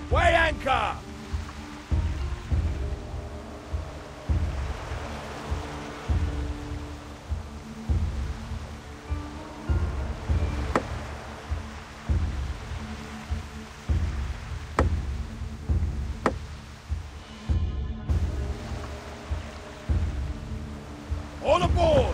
Weigh anchor! All aboard!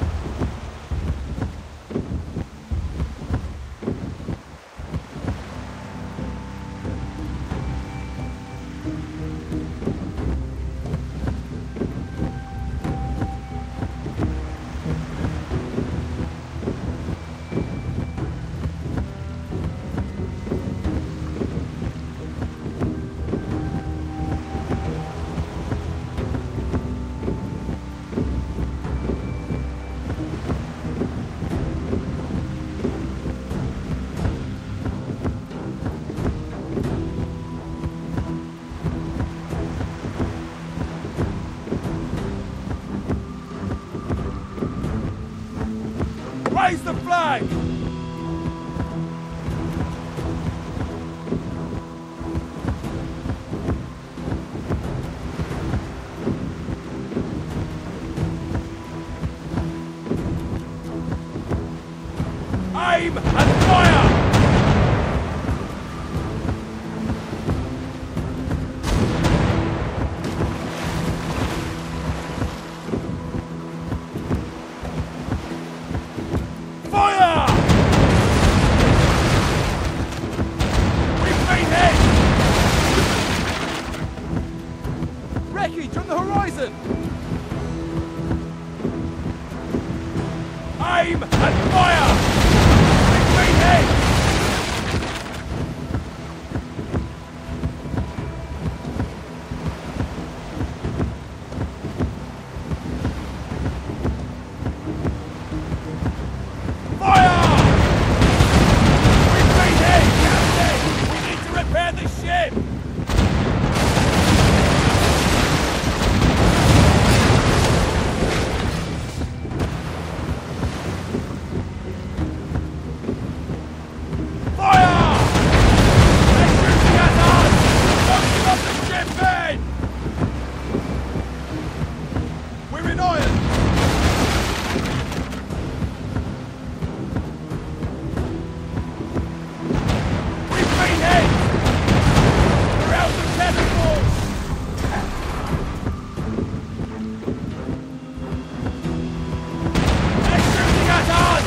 Raise the flag! Aim and fire! Fire! We've been hit! Wreckage on the horizon! Aim and fire! We've been hit! Repair the ship! Fire! They're shooting at us! Don't stop the ship then! We're in iron! We've been hit! We're out of chemicals! They're shooting at us!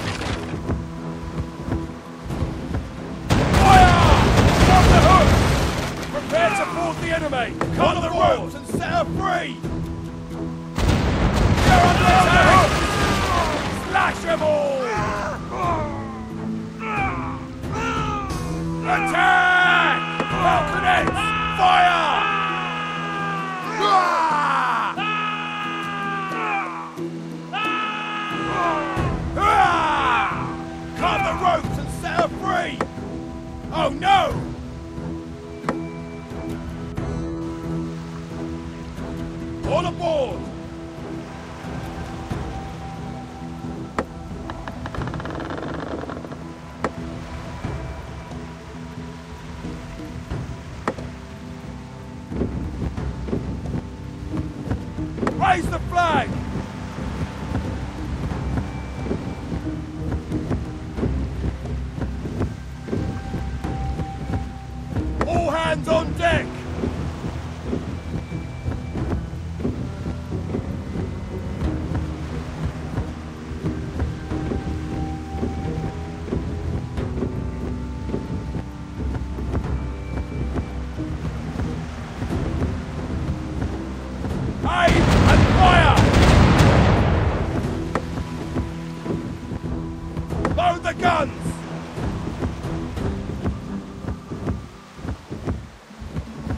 Fire! From the hook! Prepare to board the enemy! Cut the ropes and set her free! They're under attack! Slash them all! Attack! Falconets! Fire! Cut the ropes and set her free! Oh no! All aboard! Raise the flag! All hands on deck! Aim and fire! Load the guns!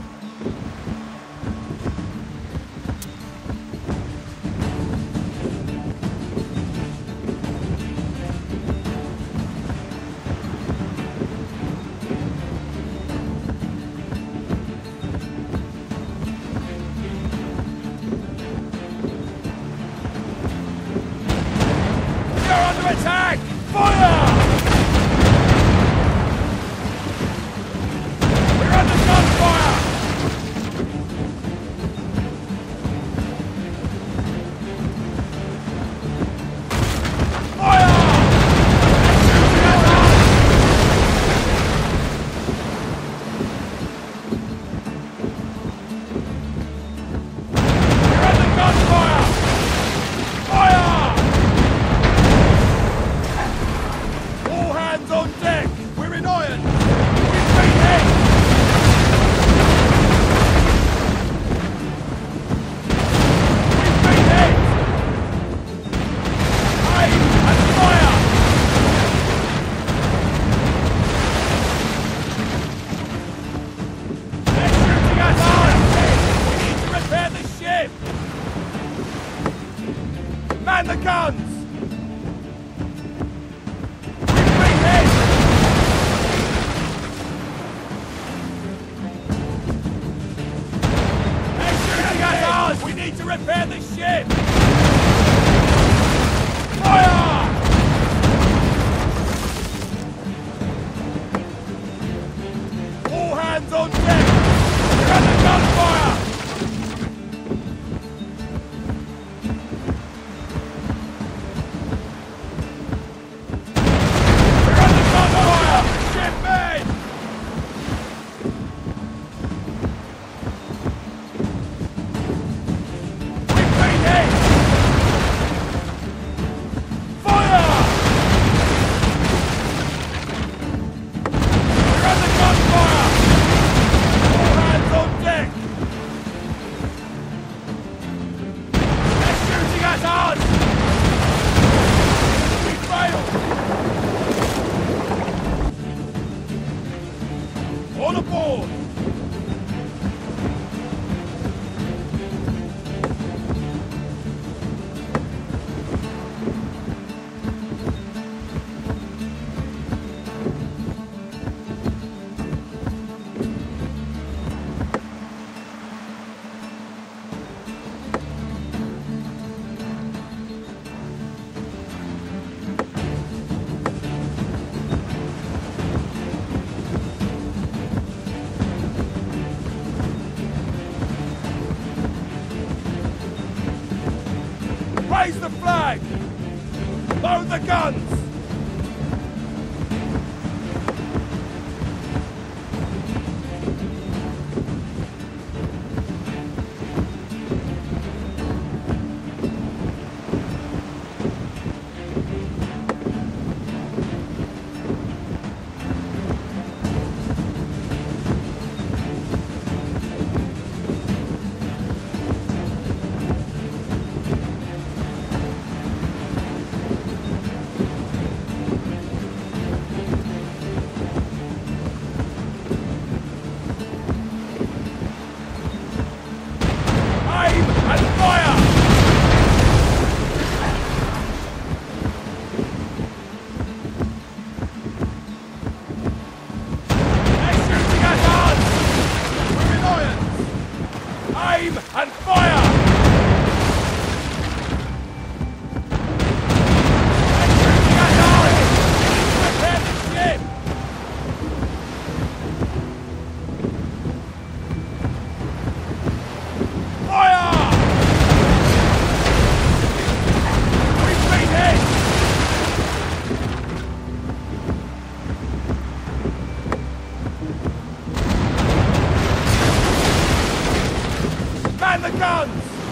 Repair the ship! Fire! All hands on deck! We're under gunfire! We're under gunfire! Ship men! We've been hit! Fire! We're under gunfire! All hands on deck! They're shooting at us! We failed! On aboard! Raise the flag! Load the guns! Aim and fire! They're shooting at us! We're in irons! Aim and fire! They're shooting at us! Repair the ship! Fire! We've been hit! Man the guns!